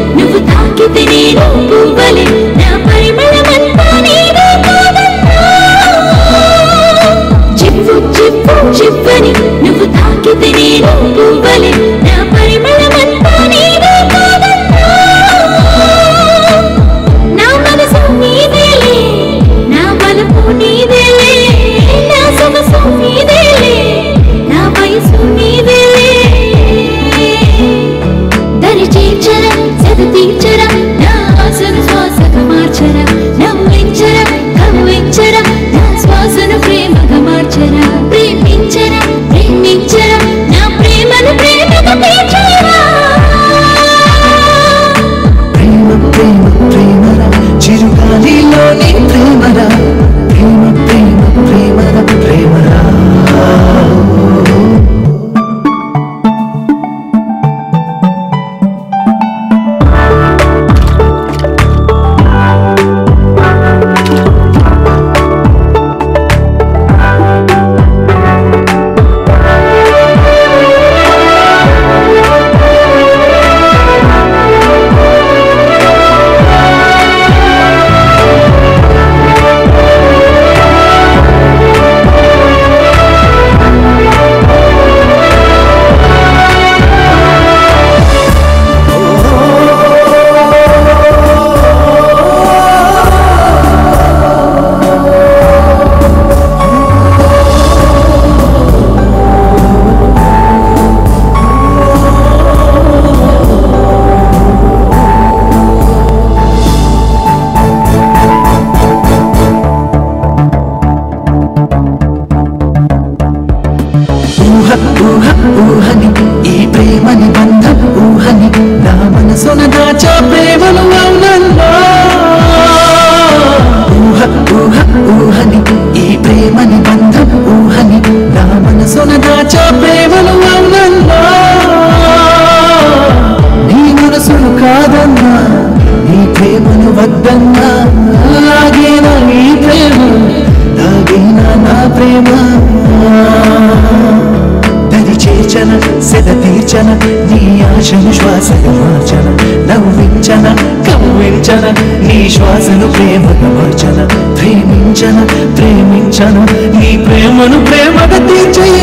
నువ్వు తాకితే నేను పువ్వలే నా పరిమళమంతా నీదే కాదన్నా చిప్పు చిప్పు చిప్పని నువ్వు తాకితే నేను పువ్వలే నా పరిమళమంతా నీదే కాదన్నా నా మనసు నీదేలే నా బలపు నీదేలే నా సొగసు నీదేలే నా వయసు నీదేలే దరి చేర్చరా సద తీర్చరా నా ఆశను శ్వాసగా మార్చరా నవ్వించరా కవ్వించరా నా శ్వాసను ప్రేమగా మార్చరా ప్రేమించరా ప్రేమించరా నా ప్రేమను ప్రేమగా తీర్చరా ప్రేమ ప్రేమ ప్రేమరా చిరుగాలిలోని ప్రేమరా ప్రేమ ప్రేమ ప్రేమరా ప్రేమరా ఊహని ఈ ప్రేమని బంధం ఊహని నా మనసున దాచా ప్రేమను అవునన్నా ఊహని ఈ ప్రేమని బంధం ఊహని నా మనసున దాచా ప్రేమను అవునన్నా నీ మనసును కాదన్నా నీ ప్రేమను వద్దన్నా లాగేనా నీ ప్రేమ లాగేనా నా ప్రేమ చేర్చన సెద తీర్చన నీ ఆశను శ్వాసగా మార్చన నవ్వించన కవ్వించన నీ శ్వాసను ప్రేమగా మార్చన ప్రేమించన ప్రేమించన నీ ప్రేమను ప్రేమగా తీర్చయ